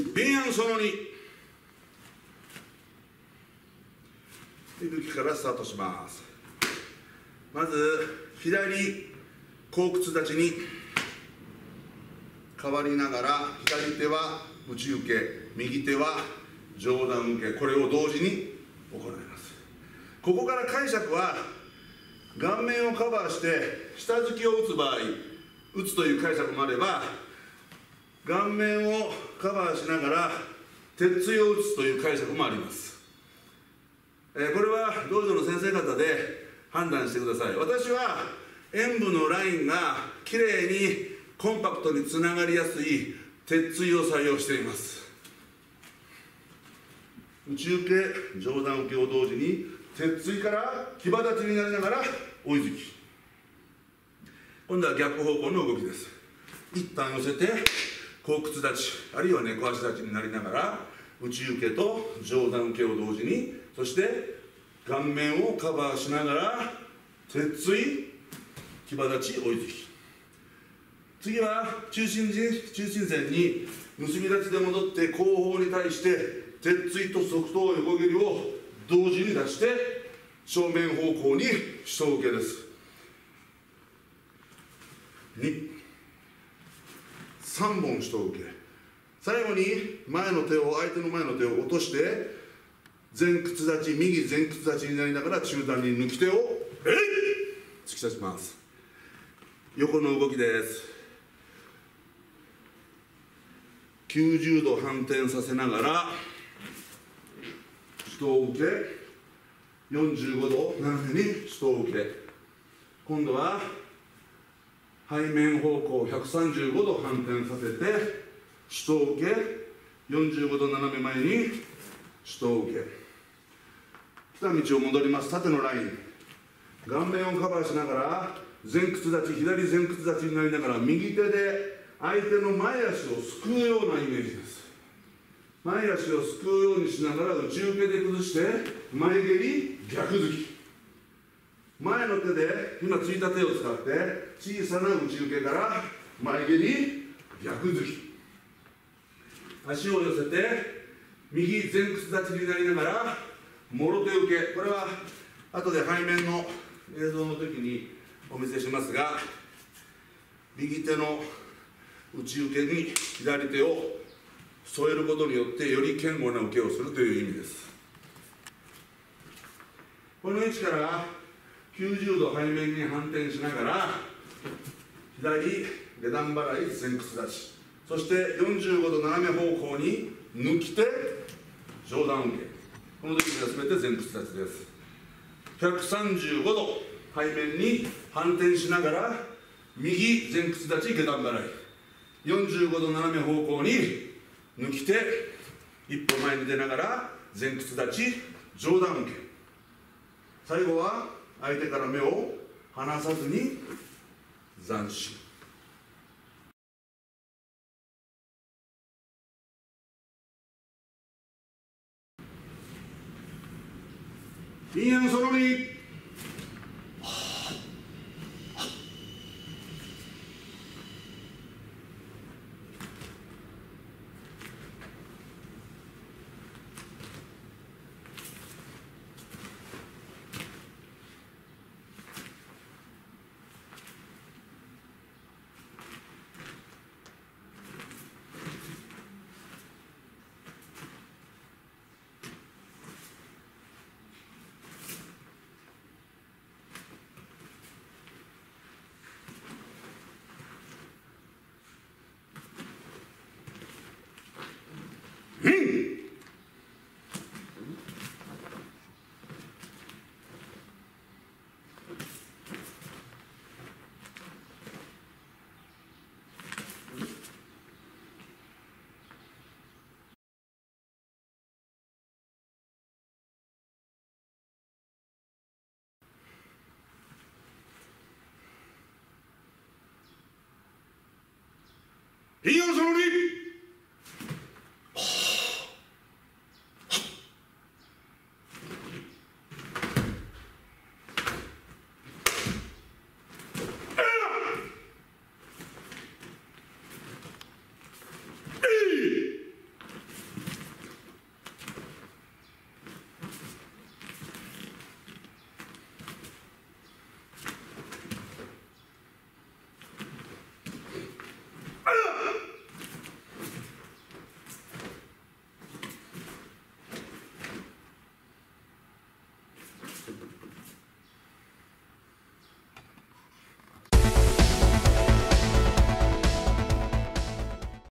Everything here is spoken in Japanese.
便案その2、いぶきからスタートします。まず左後屈立ちに変わりながら、左手は内受け、右手は上段受け、これを同時に行います。ここから解釈は、顔面をカバーして下突きを打つ場合、打つという解釈もあれば、顔面をカバーしながら鉄椎を打つという解釈もあります。これは道場の先生方で判断してください。私は演武のラインがきれいにコンパクトにつながりやすい鉄椎を採用しています。内受け、上段受けを同時に鉄椎から騎馬立ちになりながら追い突き。今度は逆方向の動きです。一旦寄せて後屈立ち、あるいは猫足立ちになりながら内受けと上段受けを同時に、そして顔面をカバーしながら鉄椎、騎馬立ち、追い突き。次は中心線に結び立ちで戻って後方に対して鉄椎と側頭横蹴りを同時に出して正面方向に主頭受けです。2、3本主頭受け。最後に前の手を、相手の前の手を落として前屈立ち、右前屈立ちになりながら中段に抜き手を突き刺します。横の動きです。90度反転させながら主頭受け、45度斜めに主頭受け。今度は背面方向135度反転させて主頭受け、45度斜め前に主頭受け。来た道を戻ります。縦のライン、顔面をカバーしながら前屈立ち、左前屈立ちになりながら右手で相手の前足をすくうようなイメージです。前足をすくうようにしながら内受けで崩して前蹴り逆突き。前の手で今ついた手を使って小さな内受けから前蹴り逆突き。足を寄せて右前屈立ちになりながらもろ手受け。これは後で背面の映像の時にお見せしますが、右手の内受けに左手を添えることによってより堅固な受けをするという意味です。この位置から90度背面に反転しながら左下段払い前屈立ち、そして45度斜め方向に抜き手上段受け。この時には全て前屈立ちです。135度背面に反転しながら右前屈立ち下段払い、45度斜め方向に抜き手一歩前に出ながら前屈立ち上段受け。最後は相手から目を離さずに斬新。便案その2、便案その2。